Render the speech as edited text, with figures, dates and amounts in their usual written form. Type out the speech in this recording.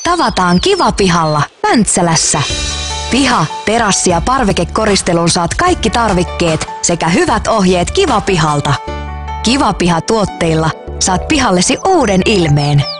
Tavataan Kivapihalla Mäntsälässä. Piha-, terassi- ja parvekekoristeluun saat kaikki tarvikkeet sekä hyvät ohjeet Kivapihalta. Kivapiha-tuotteilla saat pihallesi uuden ilmeen.